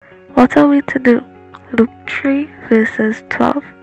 What are we to do? Luke 3 verses 12.